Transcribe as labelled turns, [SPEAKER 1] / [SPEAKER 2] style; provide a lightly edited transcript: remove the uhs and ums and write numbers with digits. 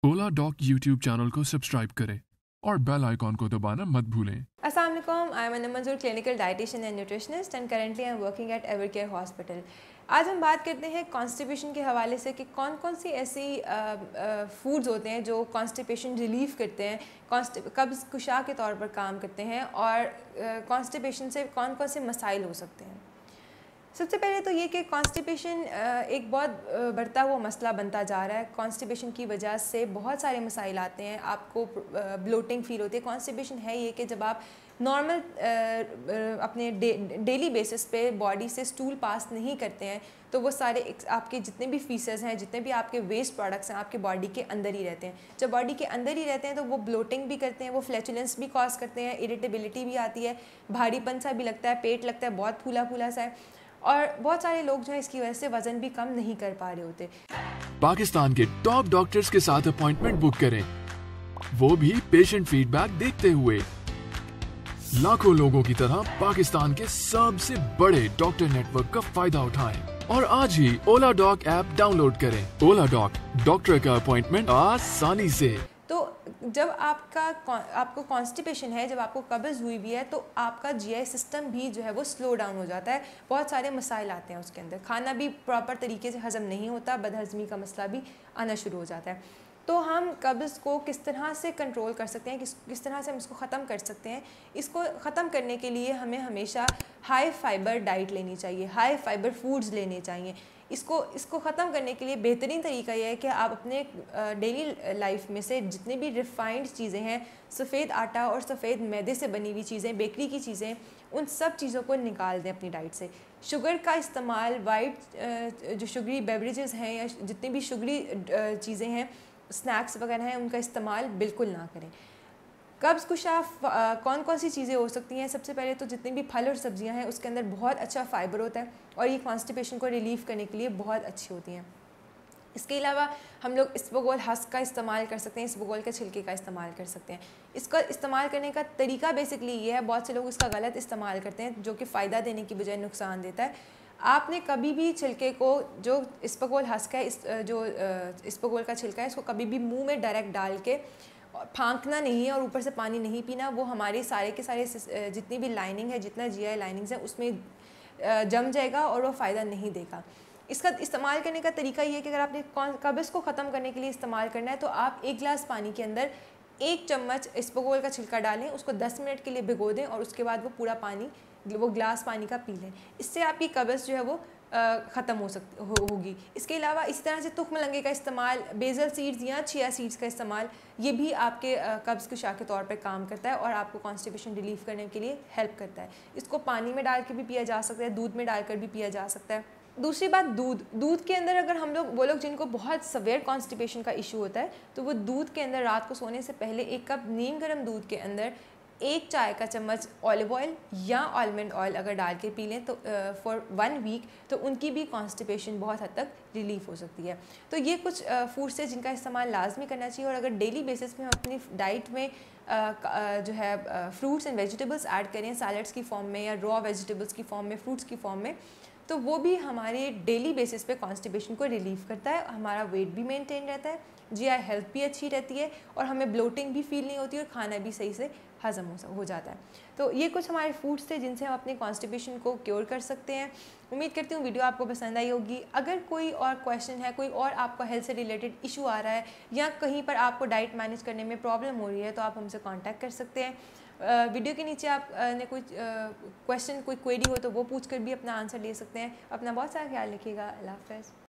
[SPEAKER 1] ओला doc YouTube channel को subscribe करें और बेल आइकॉन को दबाना मत भूलें।
[SPEAKER 2] Assalamu alaikum. I am Anam Manzoor, clinical dietitian and nutritionist, and currently I am working at Evercare Hospital. आज हम बात करते हैं कॉन्स्टिपेशन के हवाले से कि कौन कौन सी ऐसी फूड्स होते हैं जो कॉन्स्टिपेशन रिलीफ करते हैं, कब्ज़ कुशा के तौर पर काम करते हैं, और कॉन्स्टिपेशन से कौन कौन से मसाइल हो सकते हैं। सबसे पहले तो ये कि कॉन्स्टिपेशन एक बहुत बढ़ता हुआ मसला बनता जा रहा है। कॉन्स्टिपेशन की वजह से बहुत सारे मसाइल आते हैं, आपको ब्लोटिंग फील होती है। कॉन्स्टिपेशन है ये कि जब आप नॉर्मल अपने डेली बेसिस पे बॉडी से स्टूल पास नहीं करते हैं तो वो सारे आपके जितने भी फीसेस हैं, जितने भी आपके वेस्ट प्रोडक्ट्स हैं, आपके बॉडी के अंदर ही रहते हैं। जब बॉडी के अंदर ही रहते हैं तो वो ब्लोटिंग भी करते हैं, वो फ्लैचुलेंस भी कॉज करते हैं, इरिटेबिलिटी भी आती है, भारीपन सा भी लगता है, पेट लगता है बहुत फूला फूला सा है, और बहुत सारे लोग जो है इसकी वजह से वजन भी कम नहीं कर पा रहे होते।
[SPEAKER 1] पाकिस्तान के टॉप डॉक्टर्स के साथ अपॉइंटमेंट बुक करें, वो भी पेशेंट फीडबैक देखते हुए। लाखों लोगों की तरह पाकिस्तान के सबसे बड़े डॉक्टर नेटवर्क का फायदा उठाएं और आज ही ओला डॉक ऐप डाउनलोड करें। ओला डॉक, डॉक्टर का अपॉइंटमेंट आसानी से।
[SPEAKER 2] तो जब आपको कॉन्स्टिपेशन है, जब आपको कब्ज़ हुई हुई है, तो आपका जीआई सिस्टम भी जो है वो स्लो डाउन हो जाता है। बहुत सारे मसाइल आते हैं उसके अंदर, खाना भी प्रॉपर तरीके से हज़म नहीं होता, बदहज़मी का मसला भी आना शुरू हो जाता है। तो हम कब्ज़ को किस तरह से कंट्रोल कर सकते हैं, किस तरह से हम इसको ख़त्म कर सकते हैं। इसको ख़त्म करने के लिए हमें हमेशा हाई फाइबर डाइट लेनी चाहिए, हाई फाइबर फूड्स लेने चाहिए। इसको ख़त्म करने के लिए बेहतरीन तरीका यह है कि आप अपने डेली लाइफ में से जितनी भी रिफ़ाइंड चीज़ें हैं, सफ़ेद आटा और सफ़ेद मैदे से बनी हुई चीज़ें, बेकरी की चीज़ें, उन सब चीज़ों को निकाल दें अपनी डाइट से। शुगर का इस्तेमाल, वाइट जो शुगरी बेवरेजेस हैं या जितनी भी शुगरी चीज़ें हैं, स्नैक्स वगैरह हैं, उनका इस्तेमाल बिल्कुल ना करें। कब्ज़ कुशा कौन कौन सी चीज़ें हो सकती हैं? सबसे पहले तो जितनी भी फल और सब्जियां हैं उसके अंदर बहुत अच्छा फ़ाइबर होता है और ये कॉन्स्टिपेशन को रिलीफ़ करने के लिए बहुत अच्छी होती हैं। इसके अलावा हम लोग इसबगोल हस्क का इस्तेमाल कर सकते हैं, इसबगोल के छिलके का इस्तेमाल कर सकते हैं। इसका इस्तेमाल करने का तरीका बेसिकली ये है, बहुत से लोग इसका गलत इस्तेमाल करते हैं जो कि फ़ायदा देने की बजाय नुकसान देता है। आपने कभी भी छिलके को, जो इसबगोल हस्क है, जो इसबगोल का छिलका है, इसको कभी भी मुंह में डायरेक्ट डाल के फांकना नहीं है और ऊपर से पानी नहीं पीना। वो हमारे सारे के सारे जितनी भी लाइनिंग है, जितना जीआई लाइनिंग्स है, उसमें जम जाएगा और वो फ़ायदा नहीं देगा। इसका इस्तेमाल करने का तरीका ये है कि अगर आपने कब्ज़ को ख़त्म करने के लिए इस्तेमाल करना है तो आप 1 गिलास पानी के अंदर 1 चम्मच इसबगोल का छिलका डालें, उसको 10 मिनट के लिए भिगो दें और उसके बाद वो पूरा पानी, वो गिलास पानी का पी लें। इससे आपकी कब्ज़ जो है वो ख़त्म होगी। इसके अलावा इसी तरह से तुख्म लंगे का इस्तेमाल, बेज़ल सीड्स या चिया सीड्स का इस्तेमाल, ये भी आपके कब्ज़ कुशा के तौर पर काम करता है और आपको कॉन्स्टिपेशन रिलीफ़ करने के लिए हेल्प करता है। इसको पानी में डाल के भी पिया जा सकता है, दूध में डालकर भी पिया जा सकता है। दूसरी बात, दूध के अंदर अगर हम लोग, वो लोग जिनको बहुत सवेयर कॉन्स्टिपेशन का इशू होता है, तो वो दूध के अंदर रात को सोने से पहले 1 कप नीम गर्म दूध के अंदर 1 चाय का चम्मच ऑलिव ऑयल या आलमंड ऑयल अगर डाल के पी लें तो फॉर 1 वीक, तो उनकी भी कॉन्स्टिपेशन बहुत हद तक रिलीफ हो सकती है। तो ये कुछ फूड्स है जिनका इस्तेमाल लाजमी करना चाहिए। और अगर डेली बेसिस पे हम अपनी डाइट में जो है फ्रूट्स एंड वेजिटेबल्स ऐड करें, सैलड्स की फॉर्म में या रॉ वेजिटेबल्स की फॉर्म में, फ्रूट्स की फॉर्म में, तो वो भी हमारे डेली बेसिस पे कॉन्स्टिपेशन को रिलीव करता है। हमारा वेट भी मेंटेन रहता है, जीआई हेल्थ भी अच्छी रहती है और हमें ब्लोटिंग भी फील नहीं होती और खाना भी सही से हज़म हो जाता है। तो ये कुछ हमारे फूड्स थे जिनसे हम अपने कॉन्स्टिपेशन को क्योर कर सकते हैं। उम्मीद करती हूँ वीडियो आपको पसंद आई होगी। अगर कोई और क्वेश्चन है, कोई और आपका हेल्थ से रिलेटेड इशू आ रहा है या कहीं पर आपको डाइट मैनेज करने में प्रॉब्लम हो रही है, तो आप हमसे कॉन्टैक्ट कर सकते हैं। वीडियो के नीचे आप ने कोई क्वेश्चन, कोई क्वेरी हो तो वो पूछ कर भी अपना आंसर ले सकते हैं। अपना बहुत सारा ख्याल रखिएगा। अल्लाह हाफ़िज़।